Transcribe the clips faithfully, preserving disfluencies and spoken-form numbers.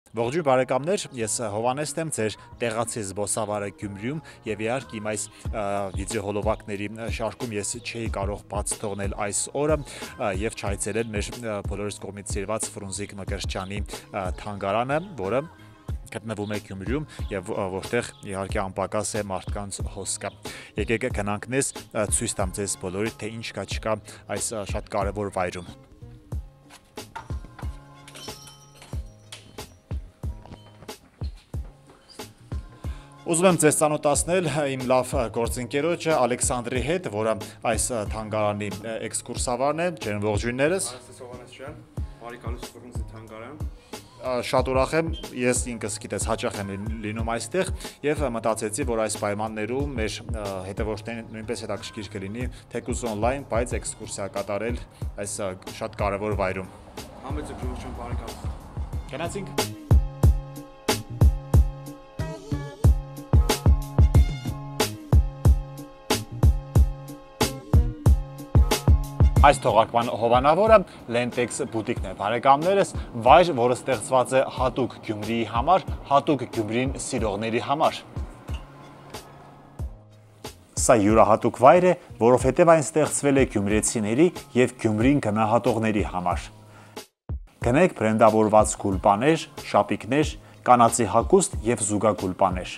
Ողջույն բարեկամներ, ես Հովանեսն եմ, ձեր տեղացի զբոսավարը Գյումրիում եւ իհարկե իմ այս վիդեո հոլովակների շարքում ես չէի կարող բաց թողնել այս օրը եւ չայցելել մեր բոլորիս կողմից սիրված Ֆրունզիկ Մկրտչյանի թանգարանը, որը գտնվում է Գյումրիում եւ որտեղ իհարկե անպակաս է մարդկանց հոսքը։ Եկեք գնանք նես ցույց տամ ձեզ բոլորի թե ինչ կա չկա այս շատ կարեւոր վայրում։ Ուզում եմ ձեզ ծանոթացնել իմ լավ գործընկերոջը Ալեքսանդրի հետ, որը այս թանգարանի էքսկուրսավարն է, ջերմ ողջույններս։ Բարի գալուս Ֆրունզի թանգարան։ Շատ ուրախ եմ, ես ինքս գիտես հաճախ եմ լինում այստեղ եւ մտածեցի, որ այս պայմաններում մեր հետևորդներին նույնպես հետաքրքիր կլինի թեկուզ on-line, բայց էքսկուրսիա կատարել այս շատ կարեւոր վայրում։ Համեցեք ջուրջան բարի գալուս։ Գնացինք։ Այս թողարկման հովանավորը Lentex բուտիկն է, բարեկամներս, վայր, որը ստեղծված է հատուկ Գյումրիի համար, հատուկ Գյումրին սիրողների համար։ Սա յուրահատուկ վայր է, որովհետև այն ստեղծվել է գյումրեցիների եւ Գյումրին գնահատողների համար։ Գնեք բրենդավորված գուլպաներ, շապիկներ, կանացի հագուստ եւ զուգագուլպաներ։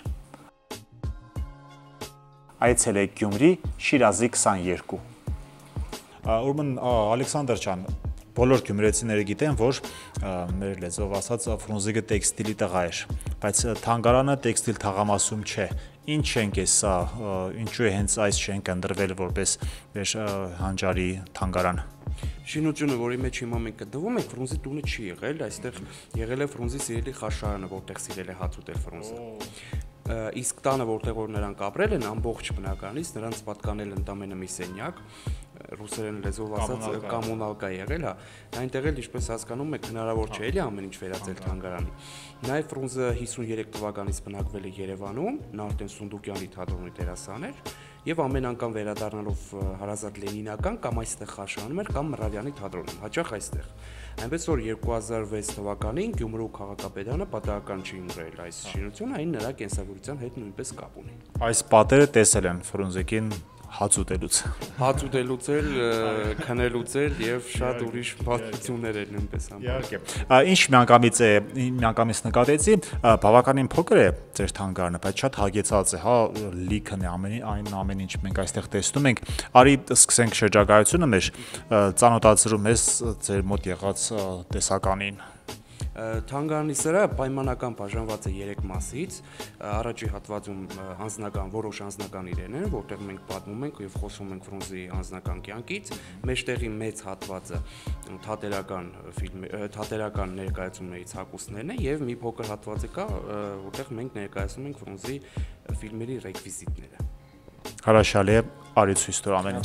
Այցելեք Գյումրի, Շիրազի քսաներկու։ Ուրմն Ալեքսանդր ջան, բոլոր գյումրեցիները գիտեն, որ մեր լեզվով ասած Ֆրունզիկը տեքստիլի տղա էր, բայց թանգարանը տեքստիլ թաղամասում չէ։ Ինչ ենք է սա, ինչու է հենց այս չենք ընտրվել որպես մեր հանճարի թանգարան։ Շինությունը, որի մեջ հիմա մենք գտնվում ենք, Ֆրունզի տունը չի եղել, այստեղ եղել է Ֆրունզի սիրելի խաշարանը, որտեղ սիրել է հաց ուտել Ֆրունզը։ Իսկ տանը, որտեղ որ նրանք ապրել են, ամբողջ բնականից նրանց պատկանել ընդամենը մի սենյակ, ռուսերեն լեզվով ասած կոմունալկա եղել, հա, այնտեղ էլ ինչպես հասկանում եք, հնարավոր չէ էլի ամեն ինչ վերածել թանգարանի։ Նաև Ֆրունզը հիսուներեք թվականից բնակվել է Երևանում, նա արդեն Սունդուկյանի թատրոնի դերասան էր, եւ ամեն անգամ վերադառնալով հարազատ Լենինական կամ այստեղ խաշանում էր կամ Մռավյանի թատրոնում, հաճախ այստեղ։ Այնպես որ երկու հազար վեց թվականին Գյումրու քաղաքապետարանը պատահական չի ընտրել այս շինությունը, այն նրա կենսագրության հետ նույնպես կապ ունի։ Այս պատերը տեսել են Ֆրունզիկին հաց ուտելուց։ Հաց ուտելուց էլ, քնելուց էլ եւ շատ ուրիշ պատմություններ էլ նույնպես ամ։ Իհարկե։ Ինչ միանգամից է, միանգամից նկատեցի, բավականին փոքր է ձեր թանգարանը, բայց շատ հագեցած է, հա, լիքն է ամեն այն ամեն ինչ մենք այստեղ տեսնում ենք։ Արի սկսենք շրջագայությունը մեր ծանոթացրու մեզ ձեր մոտ եղած տեսականին։ Թանգարանի սրը պայմանական բաժանված է երեք մասից, առաջի հատվածում անձնական, որոշ անձնական իրեն են, որտեղ մենք պատմում ենք եւ խոսում ենք Ֆրունզի անձնական կյանքից, մեջտեղի մեծ հատվածը թատերական ֆիլմ, թատերական ներկայացումներից հակոստներն են եւ մի փոքր հատված կա, որտեղ մենք ներկայացնում ենք Ֆրունզի ֆիլմերի ռեկվիզիտները։ Հրաշալի է, արի ցույց տուր ամեն ինչ։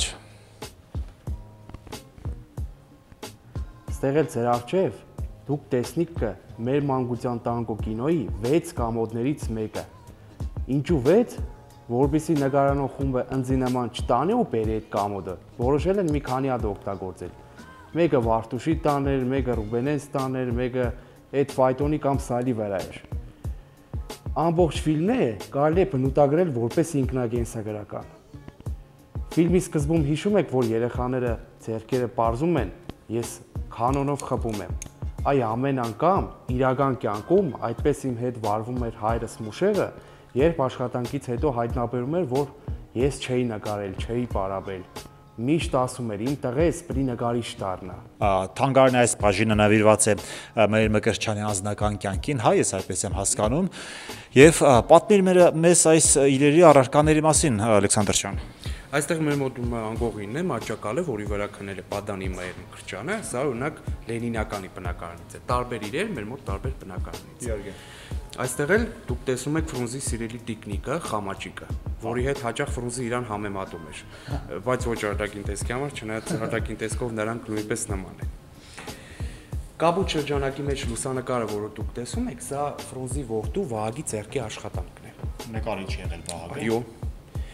Ստեղ էլ ձեր առջև դուք տեսնիք կը մեր մանկության տանկո կինոյի վեց կամոդներից մեկը։ Ինչու վեց, որովհետեւ նկարանող խումբը ընձինաման չտանի ու բերի այդ կամոդը, որոշել են մի քանի հատ օգտագործել։ Մեկը Վարդուշի տաներ, մեկը Ռուբենես տաներ, մեկը այդ ֆայտոնի կամ սալի վրա էր։ Ամբողջ ֆիլմը կարելի է բնութագրել որպես ինքնակենսագրական։ Ֆիլմի սկզբում հիշում եք, որ երեխաները ձեռքերը պարզում են, ես կանոնով խփում եմ։ Այ ամեն անգամ իրական կյանքում այդպես իմ հետ վարվում էր հայրս Մուշեղը, երբ աշխատանքից հետո հայտնաբերում էր, որ ես չէի նկարել, չէի պարապել։ Միշտ ասում էր, իմ տղես պրի նկարիչ դառնա։ Թանգարանի այս բաժինը նվիրված է մեր Մկրտչյանի անձնական կյանքին, հա, ես այդպես եմ հասկանում, եւ պատմիր մեզ այս իրերի առարկաների մասին, Ալեքսանդր ջան։ Այստեղ մեր մոտ անգողինն է, մաճակալը, որի վրա քնել է Պատանի Մայր Մկրտչյանը, սա օրինակ Լենինականի բնակարանից է։ Տարբեր իրեր մեր մոտ տարբեր բնակարանից։ Իհարկե։ Այստեղ էլ դուք տեսնում եք Ֆրունզի սիրելի տիկնիկը, Խամաճիկը, որի հետ հաճախ Ֆրունզը իրան համեմատում էր, բայց ոչ արտաքին տեսքի համար, չնայած արտաքին տեսքով նրանք նույնպես նման են։ Կապուտ շրջանակի մեջ լուսանկարը, որը դուք տեսում եք, սա Ֆրունզի որդու Վահագի ձեռքի աշխատանքն է։ Նկարիչ եղել Վահագը։ Այո։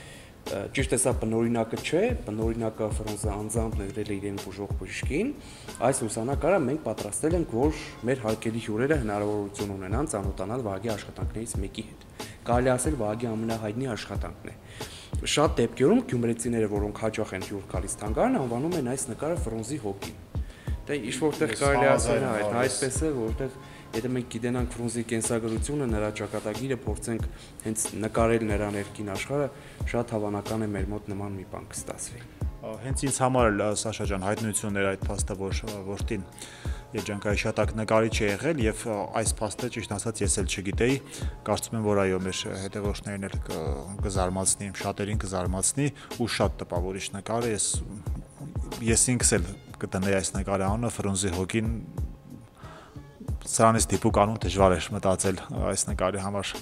Ճիշտ է, սա բնօրինակը չէ, բնօրինակը Ֆրանսը անձամբ ներել է իրեն բուժող բժշկին։ Այս լուսանկարը մենք պատրաստել ենք, որ մեր հարգելի հյուրերը հնարավորություն ունենան ծանոթանալ Վահագնի աշխատանքներից մեկի հետ։ Կարելի ասել Վահագնի ամենահայտնի աշխատանքն է։ Շատ դեպքերում գյումրեցիները, որոնք հաճախ են հյուր գալիս թանգարան, անվանում են այս նկարը Ֆրունզի հոգին։ Դա ինչ որտեղ կարելի ասել է, այդպես է, որտեղ եթե մենք գիտենանք Ֆրունզի կենսագրությունը, նրա ճակատագիրը, փորձենք հենց նկարել նրա ներքին աշխարհը, շատ հավանական է մեր մոտ նման մի բան կստացվի։ Հենց ինձ համար էլ Սաշա ջան հայտնությունն էր այդ փաստը, որ որդին երջանկայի շատակ նկարիչ է եղել եւ այս փաստը ճիշտ ասած ես էլ չգիտեի, կարծում եմ որ այո մեր հետևորդներին էլ կզարմացնի, շատերին կզարմացնի ու շատ տպավորիչ նկար է, ես ես ինքս էլ կտնեի այս նկարի անունը Ֆրունզի հոգին, սրանից դիպուկ անուն դժվար էր մտածել այս նկարի համար։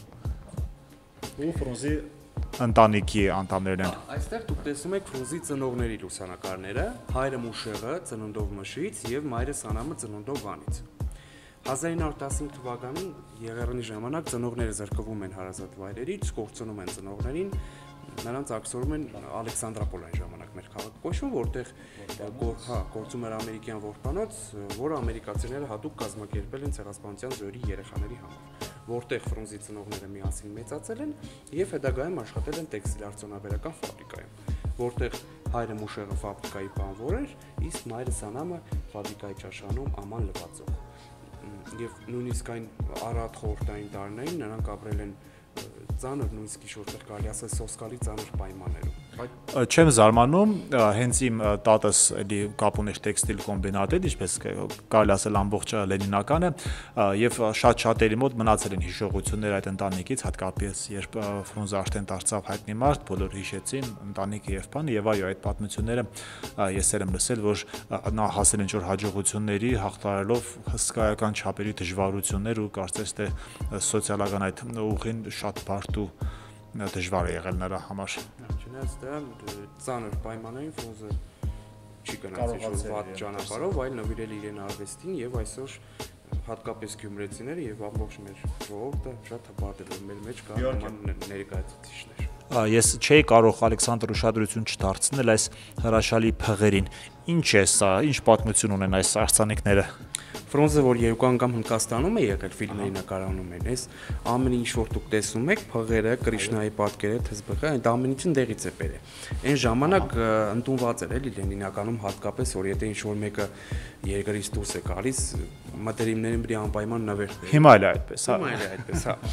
Ու Ֆրունզի ընտանիքի անդամներն են։ Այստեղ դուք տեսնում եք Ֆրունզի ծնողների լուսանկարները, հայրը Մուշեղը ծննդով Մշից եւ մայրը Սանամը ծննդով Վանից։ հազար ինը հարյուր տասնհինգ թվականին Եղեռնի ժամանակ ծնողները զրկվում են հարազատ վայրերից, կորցնում են ծնողներին, նրանց ակսորում են Ալեքսանդրապոլ այն ժամանակ մեր քաղաք կոչվում, որտեղ հա գործում էր ամերիկյան որբանոց, որը ամերիկացիները հատուկ կազմակերպել են ցեղասպանության զոհերի երեխաների համար, որտեղ Ֆրունզի ծնողները միասին մեծացել են եւ հետագայում աշխատել են տեքստիլ-արդյունաբերական ֆաբրիկայում, որտեղ հայրը Մուշեղը ֆաբրիկայի բանվոր էր, իսկ մայրը Սանամը ֆաբրիկայի ճաշանում աման լվացող։ Եվ նույնիսկ այն առատ խորհրդային տարիներին նրանք ապրել են ծանր, նույնիսկ ինչ-որտեղ կարելի ասել սոսկալի ծանր պայմաններում։ Չեմ զարմանում, հենց իմ տատս էլի կապ ուներ տեքստիլ կոմբինատ հետ, ինչպես կարելի ասել ամբողջ լենինական է, եւ շատ շատերի մոտ մնացել են հիշողություններ այդ ընտանիքից, հատկապես երբ Ֆրունզը արդեն դարձավ հայտնի մարդ, բոլորը հիշեցին ընտանիքը եւ բանը, եւ այո, այդ պատմությունները ես եմ լսել, որ նա հասել ինչ որ հաջողությունների, հաղթարելով հսկայական չափերի դժվարություններ ու կարծես թե սոցիալական այդ ուղին շատ բարդ ու դժվար է եղել նրա համար։ Չնայած դրան ծանր պայմաններին Ֆրունզը չի գնացել վատ ճանապարհով, այլ նվիրել իրեն արվեստին եւ այսօր հատկապես գյումրեցիները եւ ամբողջ մեր ժողովուրդը շատ հպարտել են մեր մեջ կա նման ներկայացուցիչներ։ Ես չէի կարող Ալեքսանդր ուշադրություն չդարձնել այս հրաշալի փղերին։ Ինչ է սա, ինչ պատմություն ունեն այս արձանիկները։ Ֆրունզը, որ երկու անգամ Հնդկաստանում է եղել ֆիլմերի նկարահանում են, այս ամեն ինչ որ դուք տեսնում եք, փղերը, Կրիշնայի պատկերը, թզբղը, այդ ամեն ինչն դեղից է բերել։ Այն ժամանակ ընդունված էր էլի Լենինականում հատկապես, որ եթե ինչ որ մեկը երկրից դուրս է գալիս, մտերիմներին բրի անպայման նվեր։ Հիմա էլ է այդպես, հա։ Հիմա էլ է այդպես, հա։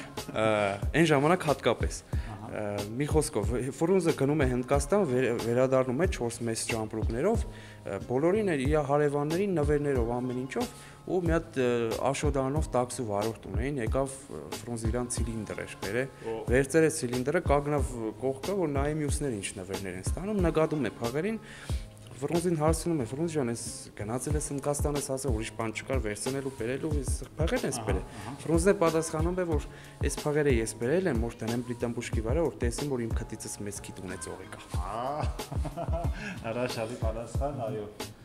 Այն ժամանակ հատկապես մի խոսքով Ֆրունզը գնում է Հնդկաստան, վերադառնում է չորս մեծ ճամպրուկներով, բոլորին իր հարևաններին նվերներով ամեն ինչով ու մի հատ աշոդանով տաքսու վարորդ ունեին, եկավ Ֆրունզը իրան ցիլինդր էր բերել, վերցրեց ցիլինդրը, կանգնավ կողքը, որ նայի մյուսները ինչ նվերներ են ստանում, նկատում է փղերին, Ֆրունզին հարցնում է, Ֆրունզ ջան, ես գնացել ես Հնդկաստան, ես ասել ուրիշ բան չկար վերցնելու, բերելու, ես փղերն ես բերել։ Ֆրունզն է պատասխանում է, որ այս փղերը ես բերել եմ, որ տնեմ պլիտամբուշկի վրա, որ տեսնեմ, որ իմ քթիցս մեծ քիթ ունեցող է կա։ Հրաշալի պատասխան, այո։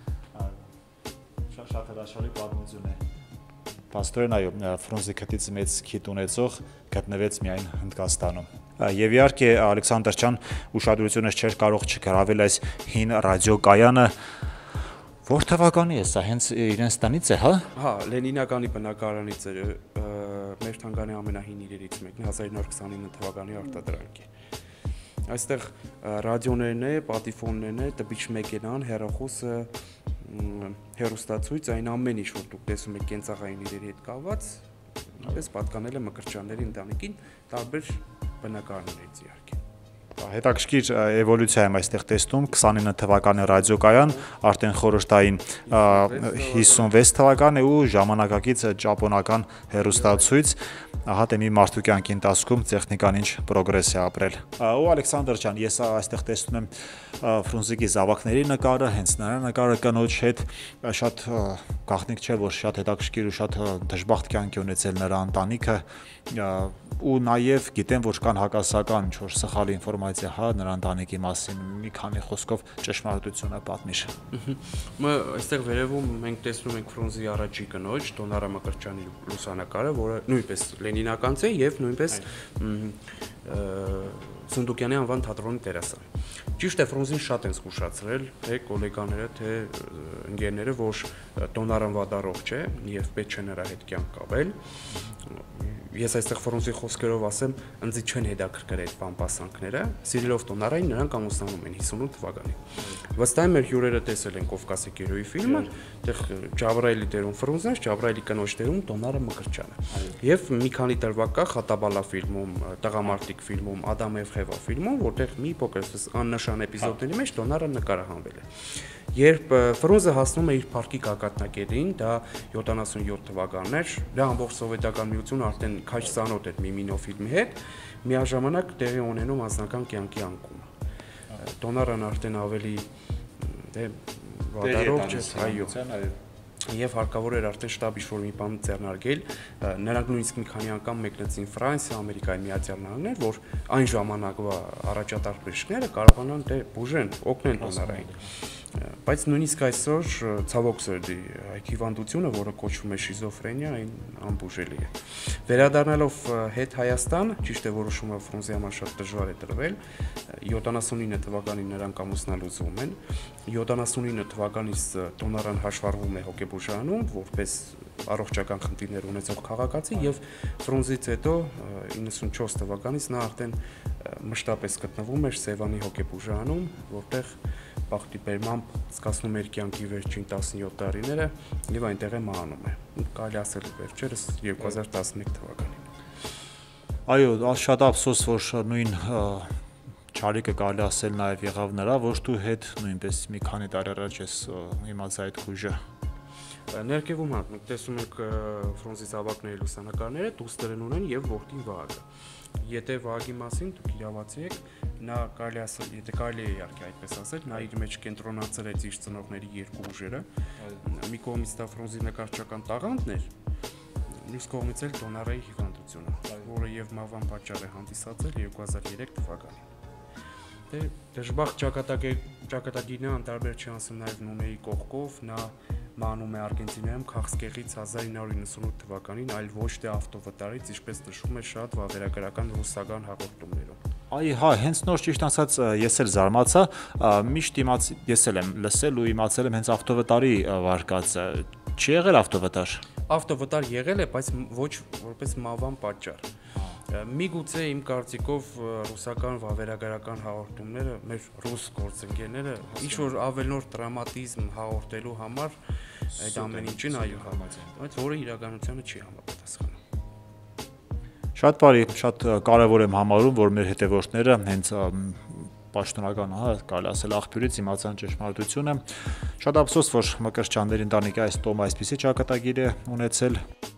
Շատ հրաշալի պատմություն է։ Պաստորեն այո, Ֆրունզի քթից մեծ քիթ ունեցող գտնվեց միայն Հնդկաստանում։ Եվ իհարկե Ալեքսանդր ջան, ուշադրությունս չէր կարող չգրավել այս հին ռադիոկայանը, որ թվականի է սա, հենց իրենց տնից է, հա։ Հա, Լենինականի բնակարանից է, մեր թանգարանի ամենահին իրերից մեկն է, հազար ինը հարյուր քսանինը թվականի արտադրանք է։ Այստեղ ռադիոներն է, պատիֆոններն է, տպիչ մեքենան, հեռախոսը, հեռուստացույց, այն ամեն ինչ որ դուք տեսում եք կենցաղային իրերի հետ կապված, այնպես պատկանել է Մկրտչյանների ընտանիքին տարբեր բնակարաններից իհարկե։ Հետաքրքիր էվոլյուցիա եմ այստեղ տեսնում, քսանինը թվականի ռադիոկայան, արդեն խորհրդային հիսունվեց թվական է ու ժամանակակից ճապոնական հեռուստացույց, ահա թե մի մարդու կյանքի ընթացքում տեխնիկան ինչ պրոգրես է ապրել։ Ու Ալեքսանդր ջան, ես այստեղ տեսնում եմ Ֆրունզիկի զավակների նկարը, հենց նրա նկարը կնոջ հետ, շատ գաղտնիք չէ, որ շատ հետաքրքիր ու շատ դժբախտ կյանք է ունեցել նրա ընտանիքը ու նաև գիտեմ, որ կան հակասական ինչ-որ սխալ ինֆորմացիա ինֆորմացիա, հա, նրա ընտանիքի մասին, մի քանի խոսքով ճշմարտությունը պատմիր։ Մը այստեղ վերևում մենք տեսնում ենք Ֆրունզի առաջի կնոջ Դոնարա Մկրտչյանի լուսանկարը, որը նույնպես լենինական է եւ նույնպես Սունդուկյանի անվան թատրոնի դերասան։ Ճիշտ է, Ֆրունզին շատ են զգուշացրել, թե գոլեգաները, թե ընկերները, որ Դոնարան վատառողջ է եւ պետք չէ նրա հետ կյանք կապել։ Ես այստեղ Ֆրունզի խոսքերով ասեմ, ինձ չեն հետաքրքրել այդ բամբասանքները, սիրելով Դոնարային նրանք ամուսնանում են հիսունութ թվականին։ Վստահ եմ, մեր հյուրերը տեսել են Կովկասի գերոյի ֆիլմը, այդտեղ Ջաբրայելի դերում Ֆրունզն է, Ջաբրայելի կնոջ դերում Դոնարա Մկրտչյանը։ Եվ մի քանի տարվա կա Խատաբալա ֆիլմում, Տղամարդիկ ֆիլմում, Ադամ եւ Խևա ֆիլմում, որտեղ մի փոքր աննշան էպիզոդների մեջ Դոնարան նկարահանվել է։ Երբ Ֆրունզը հասնում է իր парքի գագաթնակետին, դա յոթանասունյոթ թվականն էր, դա ամբողջ սովետական միությունը արդեն քաջ ծանոթ էր Միմինո ֆիլմի հետ, միաժամանակ տեղի ունենում անձնական կյանքի անկում։ Դոնարան արդեն ավելի դե վատառողջ է, այո։ Եվ հարկավոր էր արդեն շտաբ ինչ-որ մի բան ձեռնարկել, նրանք նույնիսկ մի քանի անգամ մեկնեցին Ֆրանսիա, Ամերիկայի Միացյալ Նահանգներ, որ այն ժամանակվա առաջատար բժիշկները կարողանան դե բուժեն, օգնեն Դոնարային։ Բայց նույնիսկ այսօր ցավոք սրտի այդ հիվանդությունը, որը կոչվում է շիզոֆրենիա, այն անբուժելի է։ Վերադառնալով հետ Հայաստան, ճիշտ է, որոշումը Ֆրունզի համար շատ դժվար է տրվել, յոթանասունինը թվականին նրանք ամուսնալուծվում են, յոթանասունինը թվականից Դոնարան հաշվառվում է հոգեբուժանում, որպես առողջական խնդիրներ ունեցող քաղաքացի եւ Ֆրունզից հետո իննսունչորս թվականից նա արդեն մշտապես գտնվում էր Սևանի հոգեբուժանում, որտեղ բախտի բերմամբ սկսում էր կյանքի վերջին տասնյոթ տարիները եւ այնտեղ է մահանում է։ Կարելի ասել վերջերս երկու հազար տասնմեկ թվականին։ Այո, շատ ափսոս, որ նույն Չարիկը կարելի ասել նաեւ եղավ նրա, որ դու հետ նույնպես մի քանի տարի առաջ ես իմացա այդ քույժը։ Ներքևում մենք տեսնում ենք Ֆրունզի զավակների լուսանկարները, դուստրեն ունեն եւ որդին Վահագը։ Եթե Վահագի մասին դուք իրավացի եք, նա կարելի ասել, եթե կարելի է իհարկե այդպես ասել, նա իր մեջ կենտրոնացրեց իր ծնողների երկու ուժերը։ Մի կողմից դա Ֆրունզի նկարչական տաղանդն էր, մյուս կողմից էլ Դոնարայի հիվանդությունը, որը եւ մահվան պատճառ է հանդիսացել երկու հազար երեք թվականին։ Դե դժբախտ ճակատագիրն անտարբեր չի անցնում նաեւ Նունեի կողքով, նա մահանում է Արգենտինայում քաղցկեղից հազար ինը հարյուր իննսունութ թվականին, այլ ոչ թե ավտովատարից, ինչպես նշվում է շատ վավերագրական ռուսական հաղորդումներում։ Այ հա, հենց նոր ճիշտ ասած ես էլ զարմացա, միշտ իմաց ես էլ եմ լսել ու իմացել եմ հենց ավտովատարի վարկածը։ Չի եղել ավտովատար։ Ավտովատար եղել է, բայց ոչ որպես մահվան պատճառ։ Միգուցե իմ կարծիքով ռուսական վավերագրական հաղորդումները, մեր ռուս գործընկերները ինչ որ ավելնոր տրամատիզմ հաղորդելու համար այդ ամեն ինչին այո համաձայն, բայց որը իրականությանը չի համապատասխանում։ Շատ բարի, շատ կարևոր եմ համարում, որ մեր հետևորդները հենց պաշտոնական, հա, կարելի ասել աղբյուրից իմացան ճշմարտությունը։ Շատ ափսոս, որ Մկրտչյանների ընտանիքի այս տոմը այսպիսի ճակատագիր է ունեցել։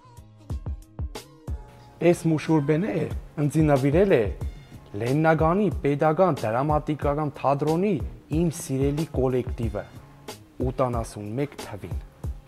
Այս մուշուրբենը ընձինավիրել է Լեննագանի պետական դրամատիկական թատրոնի իմ սիրելի կոլեկտիվը ութանասունմեկ թվին։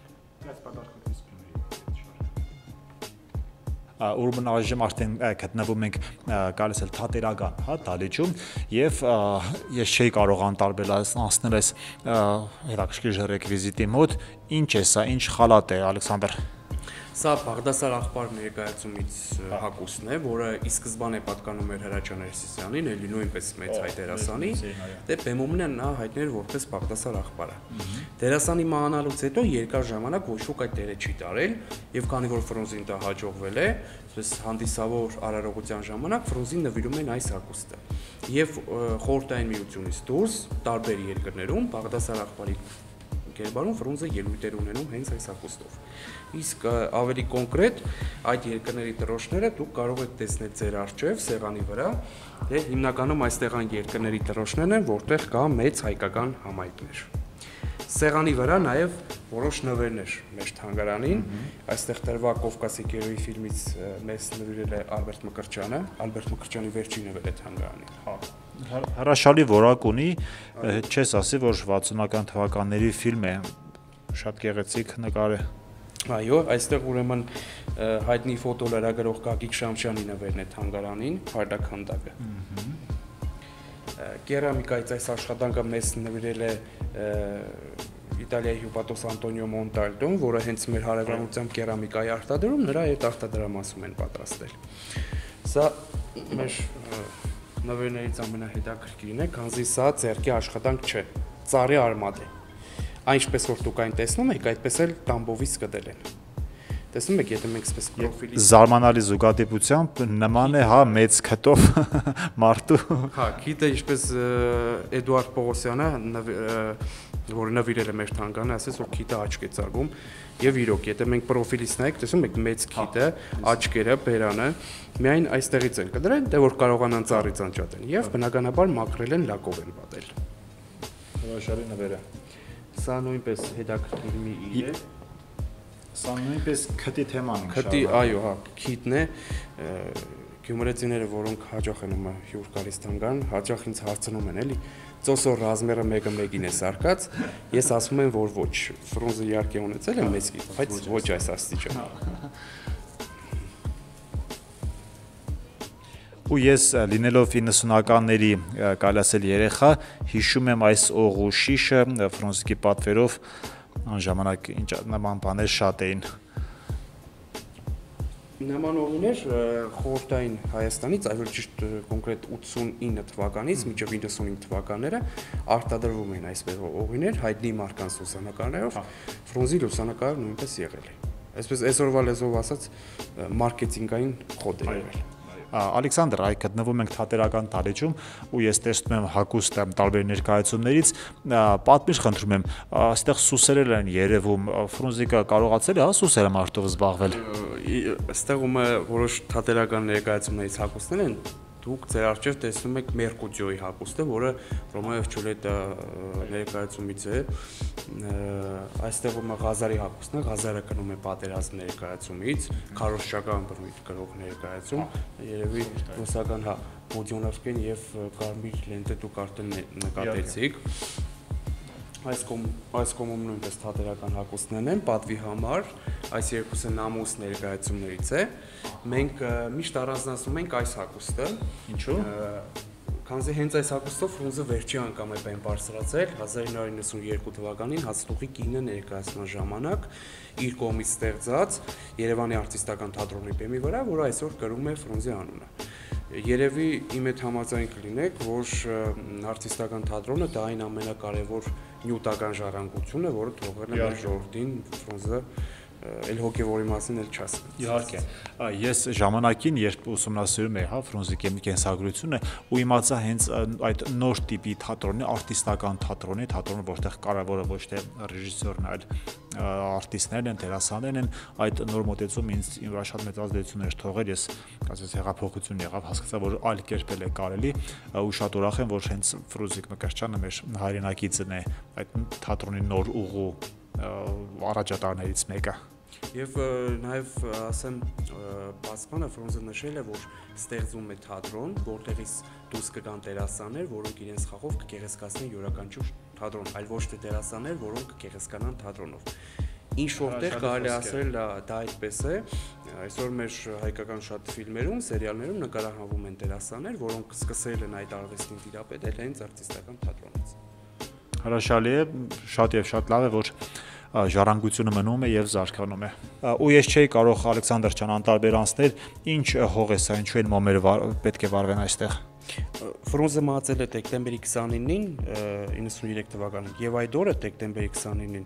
Ուրբն այժմ արդեն գտնվում ենք կարելի ասել թատերական, հա, դալիճում եւ ես չէի կարող անտարբեր անցնել այս հետաքրքիր ռեկվիզիտի մոտ։ Ինչ է սա, ինչ խալատ է, Ալեքսանդր։ Սա Բաղդասար աղբար ներկայացումից հագուստն է, որը ի սկզբանե պատկանում էր Հրաչյա Ներսիսյանին, էլի նույնպես մեծ հայ դերասանի, դե բեմումն է նա հայտնել որպես Բաղդասար աղբարը։ Դերասանի մահանալուց հետո երկար ժամանակ ոչ ոք այդ դերը չի տարել, եւ քանի որ Ֆրունզին դա հաջողվել է, այսպես հանդիսավոր արարողության ժամանակ Ֆրունզին նվիրում են այս հագուստը։ Եվ խորհրդային միությունից դուրս տարբեր երկրներում Բաղդասար աղբարի կերպարում Ֆրունզը ելույթեր ունենում հենց այս հագուստով։ Իսկ ավելի կոնկրետ այդ երկրների դրոշները դուք կարող եք տեսնել ձեր առջև սեղանի վրա, դե հիմնականում այստեղ այն երկրների դրոշներն են, որտեղ կա մեծ հայկական համայնքներ։ Սեղանի վրա նաև որոշ նվերներ մեր թանգարանին, այստեղ տրվա Կովկասի գերոյի ֆիլմից մեզ նվիրել է Ալբերտ Մկրտչյանը, Ալբերտ Մկրտչյանի վերջին նվերը թանգարանին։ Հա։ Հրաշալի որակ ունի, չես ասի, որ վաթսունական թվականների ֆիլմ է, շատ գեղեցիկ նկար է։ Այո, այստեղ ուրեմն հայտնի ֆոտոլրագրող Գագիկ Շամշյանի նվերն է թանգարանին, Փարդակ հանդակը։ Կերամիկայից այս աշխատանքը մեզ նվիրել է Իտալիայի հյուպատոս Անտոնիո Մոնտալտոն, որը հենց մեր հարևանությամբ կերամիկայի արտադրում, նրա այդ արտադրամասում են պատրաստել։ Սա մեր նվերներից ամենահետաքրքիրն է, քանզի սա ձեռքի աշխատանք չէ, ծառի արմատ է։ Այնպես որ դուք այն տեսնում եք, այդպես էլ տամբովից կդել են։ Տեսնում եք, եթե մենք այսպես պրոֆիլի զարմանալի զուգադիպությամբ նման է, հա, մեծ քթով մարդու։ Հա, գիտե ինչպես Էդուարդ Պողոսյանը, որը նվիրել է մեր թանգարանը, ասեց, որ քիթը աչք է ծագում, եւ իրոք, եթե մենք պրոֆիլից նայենք, տեսնում եք մեծ քիթը, աչքերը, բերանը, միայն այստեղից են կդրել, դե որ կարողանան ծառից անջատեն, եւ բնականաբար մաքրել են, լակով են պատել։ Հրաշալի նվեր է։ Սա նույնպես հետաքրքիր մի իր է։ Սա նույնպես քթի թեման է։ Քթի, այո, հա, քիթն է։ Գյումրեցիները, որոնք հաճախ են ումը հյուր գալիս թանգարան, հաճախ ինձ հարցնում են, էլի, ծոսոր ռազմերը մեկը մեկին է սարկած, ես ասում եմ, որ ոչ, ֆրունզը իհարկե ունեցել է մեծ քիթ, բայց ոչ այս աստիճան։ Ու ես լինելով իննսունականների կարելի ասել երեխա, հիշում եմ այս օղու շիշը Ֆրունզիկի պատվերով այն ժամանակ ինչ նման բաներ շատ էին։ Նման օղիներ խորհրդային Հայաստանից, այլ ճիշտ կոնկրետ ութսունինը թվականից մինչև իննսունհինգ թվականները արտադրվում են այսպես օղիներ հայտնի մարկանց լուսանկարներով, Ֆրունզի լուսանկարը նույնպես եղել է։ Այսպես այսօրվա լեզվով ասած մարքեթինգային խոդ է եղել։ Ալեքսանդր, այ գտնվում ենք թատերական դահլիճում ու ես տեսնում եմ հագուստ տարբեր ներկայացումներից, պատմիր խնդրում եմ, այստեղ սուսերել են երևում, Ֆրունզիկը կարողացել է հա սուսերը մարդով զբաղվել։ Այստեղ ում որոշ թատերական ներկայացումներից հագուստներ են, դուք ձեր առջև տեսնում եք Մերկուտիոյի հագուստը, որը Ռոմեո եւ Ջուլիետա ներկայացումից է, այստեղ ում Ղազարի հագուստն է, Ղազարը կնում է պատերազմ ներկայացումից, քարոզչական բնույթ կրող ներկայացում, երևի ռուսական հա Բոդյոնովկեն եւ կարմիր լենտը դուք արդեն նկատեցիք։ Այս կոմ այս կոմում նույնպես թատերական հագուստներն են պատվի համար, այս երկուսը նամուս ներկայացումներից է։ Մենք միշտ առանձնացնում ենք այս հագուստը։ Ինչու՞։ Քանզի հենց այս հագուստով Ֆրունզը վերջի անգամ է բեմ բարձրացել հազար ինը հարյուր իննսունյոթ թվականին հացնուղի կինը ներկայացման ժամանակ իր կողմից ստեղծած Երևանի արտիստական թատրոնի բեմի վրա, որը այսօր կրում է Ֆրունզի անունը։ Երևի իմ հետ համաձայն կլինեք, որ արտիստական թատրոնը դա այն ամենակարևոր նյութական ժառանգությունը, որը թողել է մեր ժողովրդին Ֆրունզը էլ հոգևորի մասին էլ չասեմ։ Իհարկե, ես ժամանակին, երբ ուսումնասիրում էի, հա, Ֆրունզիկի կենսագրությունը, ու իմացա հենց այդ նոր տիպի թատրոնի, արտիստական թատրոնի, թատրոնը, որտեղ կարևորը ոչ թե ռեժիսորն, այլ արտիստներն են, դերասաններն են, այդ նոր մոտեցումը ինձ իմ վրա շատ մեծ ազդեցություն էր թողել, ես ասես հեղափոխություն եղավ, հասկացա, որ այլ կերպ էլ է կարելի, ու շատ ուրախ եմ, որ հենց Ֆրունզիկ Մկրտչյանը մեր հայրենակիցն է այդ թատրոնի նոր ուղու առաջատարներից մեկը։ Եվ նաև ասեմ, Պասկանը Ֆրունզը նշել է, որ ստեղծում է թատրոն, որտեղից դուրս կգան դերասաններ, որոնք իրենց խաղով կգեղեցկացնեն յուրաքանչյուր թատրոն, այլ ոչ թե դերասաններ, որոնք կգեղեցկանան թատրոնով։ Ինչ որտեղ կարելի ասել դա այդպես է, այսօր մեր հայկական շատ ֆիլմերում, սերիալներում նկարահանվում են դերասաններ, որոնք սկսել են այդ արվեստին տիրապետել հենց արտիստական թատրոնից։ Հրաշալի է, շատ եւ շատ լավ է, որ ժառանգությունը մնում է եւ զարգանում է։ Ու ես չէի կարող Ալեքսանդր ջան անտարբեր անցնել, ինչ հող է սա, ինչու են մոմերը պետք է վարվեն այստեղ։ Ֆրունզը մահացել է դեկտեմբերի քսանինին իննսունյոթ թվականին եւ այդ օրը դեկտեմբերի քսանինին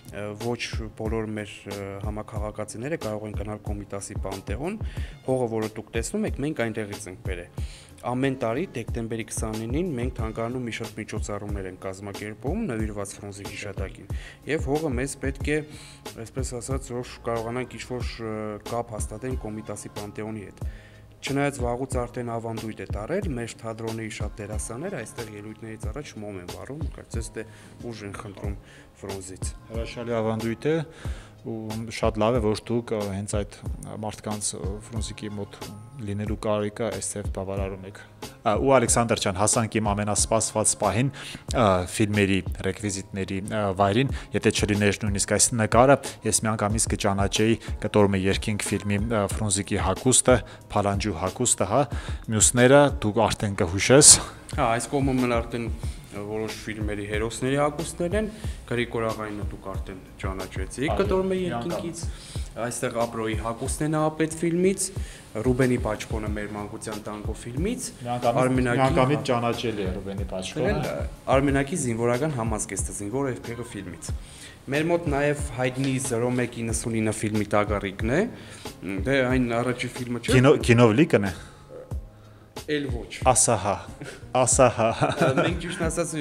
ոչ բոլոր մեր համաքաղաքացիները կարող են գնալ Կոմիտասի Պանտեոն, հողը, որը դուք տեսնում եք, մենք այնտեղից ենք բերել։ Ամեն տարի դեկտեմբերի քսանինին մենք թանգարանում մի շարք միջոցառումներ են կազմակերպում նվիրված Ֆրունզի հիշատակին եւ հողը մեզ պետք է, այսպես ասած, որ կարողանանք ինչ-որ կապ հաստատեն Կոմիտասի Պանտեոնի հետ։ Չնայած վաղուց արդեն ավանդույթ է տարել, մեր թատրոնի շատ դերասաններ այստեղ ելույթներից առաջ մոմ են վառում, կարծես թե ուժ են խնդրում Ֆրունզից։ Հրաշալի ավանդույթ է, ու շատ լավ է, որ դուք հենց այդ մարդկանց Ֆրունզիկի մոտ լինելու կարիքը այստեղ բավարարում եք։ Ու Ալեքսանդր ջան, հասանք իմ ամենասպասված պահին ֆիլմերի ռեկվիզիտների վայրին, եթե չլիներ նույնիսկ այս նկարը, ես միանգամից կճանաչեի Կտորմե երկինք ֆիլմի Ֆրունզիկի հագուստը, Փալանջու հագուստը, հա, մյուսները դուք արդեն կհուշես։ Հա, այս կողմը մեն արդեն որոշ ֆիլմերի հերոսների հագուստներ են, Գրիգոր աղայինը դուք արդեն ճանաչեցիք Կտորմե երկինքից, այստեղ Աբրոյի հագուստն է Ապետ ֆիլմից, Ռուբենի Պաչկոնը մեր մանկության տանկո ֆիլմից, Միանգամից ճանաչելի է Ռուբենի Պաչկոնը, Արմենակի զինվորական համազգեստը, զինվոր Էվգեգը ֆիլմից։ Մեր մոտ նաև հայտնի զրո մեկ իննսունինը ֆիլմի տագարիկն է, դե այն առաջի ֆիլմը չէ։ Կինով լիքն է։ Էլ ոչ։ Ասա հա, ասա հա։ Մենք ճիշտ ասած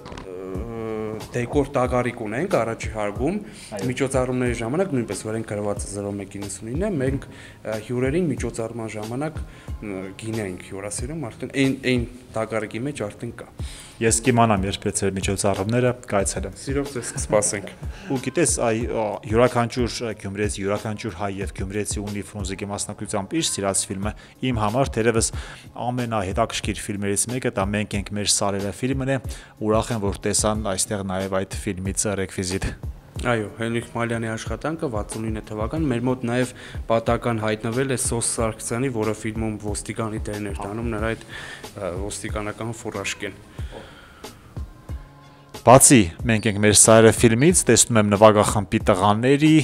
դեկոր տագարիկ ունենք առաջի հարգում, միջոցառումների ժամանակ նույնպես որ են գրված զրո մեկ իննսունինը, մենք հյուրերին միջոցառման ժամանակ գին ենք հյուրասիրում, արդեն այն այն տագարիկի մեջ արդեն կա։ Ես կիմանամ երբ է միջոցառումները կայցելեմ։ Սիրով ձեզ կսպասենք։ Ու գիտես, այ յուրաքանչյուր գյումրեցի, յուրաքանչյուր հայ եւ գյումրեցի ունի Ֆրունզիկի մասնակցությամբ իր սիրած ֆիլմը։ Իմ համար թերևս ամենահետաքրքիր ֆիլմերից մեկը դա Մենք ենք մեր սարերը ֆիլմն է։ Ուրախ եմ, որ տեսան այստեղ նաեւ այդ ֆիլմից ռեկվիզիտ։ Այո, Հենրիկ Մալյանի աշխատանքը վաթսունինը թվական, մեր մոտ նաև պատական հայտնվել է Սոս Սարգսյանի, որը ֆիլմում ոստիկանի դերն էր տանում, նրա այդ ոստիկանական ֆուրաշկեն։ Բացի Մենք ենք մեր սարերը ֆիլմից, տեսնում եմ նվագախմբի տղաների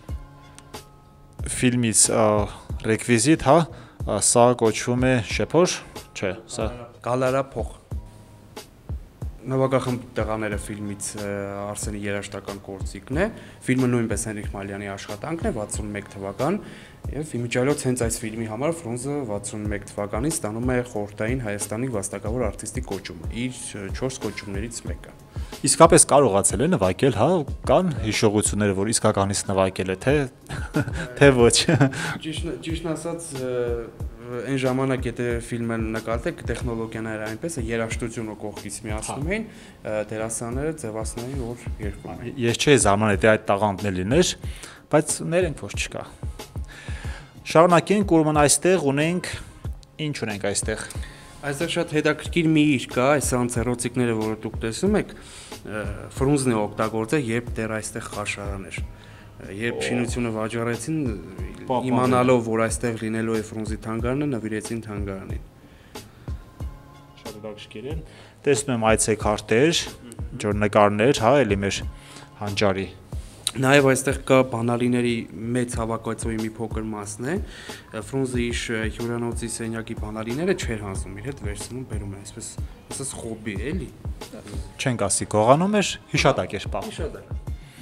ֆիլմից ռեկվիզիտ, հա, սա կոչվում է Շեփոր, չէ, սա Գալարափող։ Նվագախմբի տղաները ֆիլմից Արսենի երաժշտական գործիքն է, ֆիլմը նույնպես Հենրիկ Մալյանի աշխատանքն է վաթսունմեկ թվական, եւ իմիջիայլոց հենց այս ֆիլմի համար Ֆրունզը վաթսունմեկ թվականին ստանում է խորհրդային Հայաստանի վաստակավոր արտիստի կոչումը, իր չորս կոչումներից մեկը։ Իսկապես կարողացել է նվագել, հա, կան հիշողությունները, որ իսկականից նվագել է, թե թե ոչ։ Ճիշտ ճիշտ ասած այն ժամանակ եթե ֆիլմը նկատեք տեխնոլոգիաները այնպես է երաժշտությունը կողքից միացնում էին դերասանները ձևացնում էին որ երկում են։ Ես չէի զարմանում եթե այդ տաղանդն լիներ, բայց ներենք որ չկա։ Շարունակենք, ուրեմն այստեղ ունենք ինչ ունենք այստեղ։ Այստեղ շատ հետաքրքիր մի իր կա, այս անցերոցիկները, որը դուք տեսնում եք, Ֆրունզն է օգտագործել, երբ դեռ այստեղ խաշարան էր։ Երբ շինությունը վաճառեցին, իմանալով, որ այստեղ լինելու է Ֆրունզի թանգարանը, նվիրեցին թանգարանին։ Շատ հետաքրքիր է։ Տեսնում եմ այցեքարտեր, ջոր նկարներ, հա, էլի մեր հանճարի։ Նաև այստեղ կա բանալիների մեծ հավաքածուի մի փոքր մասն է։ Ֆրունզը իր հյուրանոցի սենյակի բանալիները չէր հանձնում, իր հետ վերցնում բերում է, այսպես ասած խոբի էլի։ Չենք ասի գողանում էր, հիշատակ էր պահ։ Հիշատակ։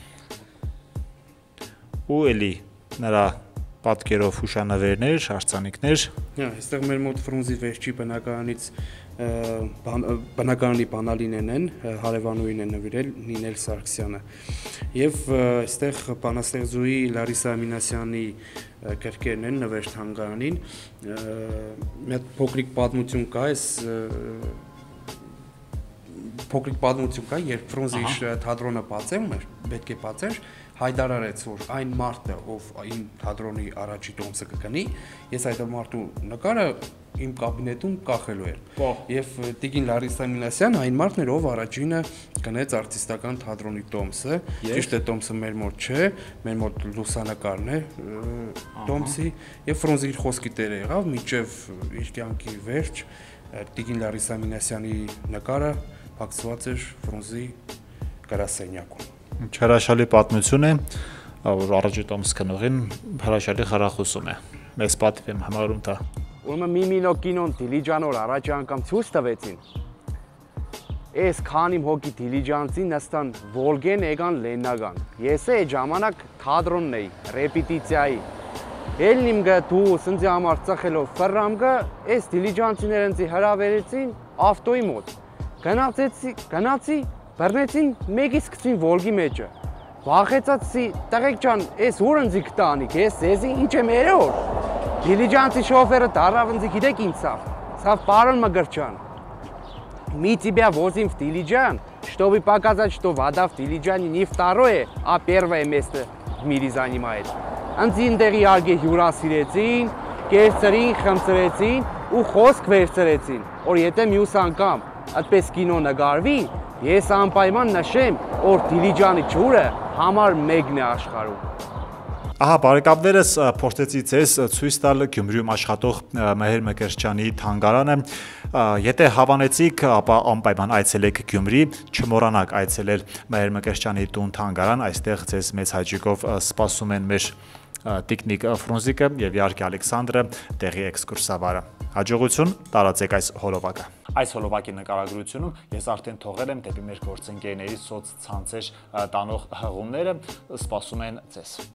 Ու էլի նրա պատկերով հուշանվերներ, արձանիկներ։ Հա, այստեղ մեր մոտ Ֆրունզի վերջի բնակարանից բնակարանի բանալիներն են, հարևանուին են նվիրել Նինել Սարգսյանը։ Եվ այստեղ բանաստեղծուհի Լարիսա Ամինասյանի գրքերն են նվեր թանգարանին։ Մի հատ փոքրիկ պատմություն կա, այս փոքրիկ պատմություն կա, երբ Ֆրունզի իր թատրոնը բացում էր, պետք է բացեր, հայտարարեց, որ այն մարդը, ով իմ թատրոնի առաջի տոմսը կգնի, ես այդ մարդու նկարը իմ կաբինետում կախելու եմ։ Եվ Տիկին Լարիսա Ամինասյան այն մարդն էր, ով առաջինը գնեց արտիստական թատրոնի տոմսը, ճիշտ է տոմսը մեր մոտ չէ, մեր մոտ լուսանկարն է տոմսի, եւ Ֆրունզը իր խոսքի տերը եղավ, մինչեւ իր կյանքի վերջ Տիկին Լարիսա Ամինասյանի նկարը փակցված էր Ֆրունզի գրասենյակում։ Հրաշալի պատմություն է, որ առաջի տոմս կնողին հրաշալի խրախուսում է։ Մեծ պատիվ եմ համարում դա։ Ուրեմն Միմինո կինոն դիլիջանոր առաջի անգամ ցույց տվեցին։ Այս քանի հոգի դիլիջանցի նստան Վոլգեն եկան Լեննագան։ Ես է ժամանակ թատրոնն էի, ռեպետիցիայի։ Ելնիմ գա դու սնձի համար ծխելով ֆրամգը, այս դիլիջանցիները ինձ հրավերեցին ավտոյի մոտ։ Գնացեցի, գնացի, բռնեցին մեկից գցին Վոլգի մեջը։ Վախեցածի, տղեկ ջան, այս ուր ինձ կտանիք, ես ձեզի ինչ եմ երեոր։ Դիլիջանցի շոֆերը դարավ ինձ գիտեք ինչ սավ։ Սավ պարոն Մգրչյան։ Мы тебя возим в Дилиджан, чтобы показать, что вода в Дилиджане не второе, а первое место Միրիզանի մայր։ Անձին տեղի արգե հյուրասիրեցին, կերծրին, խմծրեցին ու խոսք վերցրեցին, որ եթե մյուս անգամ այդպես կինո նկարվի, ես անպայման նշեմ, որ Դիլիջանի ջուրը համար մեկն է աշխարհում։ Ահա բարեկամներս փորձեցի ձեզ ցույց տալ Գյումրիում աշխատող Մեհեր Մկրտչյանի թանգարանը։ Եթե հավանեցիք, ապա անպայման այցելեք Գյումրի, չմոռանաք այցելել Մեհեր Մկրտչյանի տուն թանգարան, այստեղ ձեզ մեծ հաճույքով սպասում են մեր Տիկնիկ Ֆրունզիկը եւ իհարկե Ալեքսանդրը, տեղի էքսկուրսավարը։ Հաջողություն, տարածեք այս հոլովակը։ Այս հոլովակի նկարագրությունում ես արդեն թողել եմ դեպի մեր գործընկերների սոցցանցեր տանող հղումները, սպասում են ձեզ։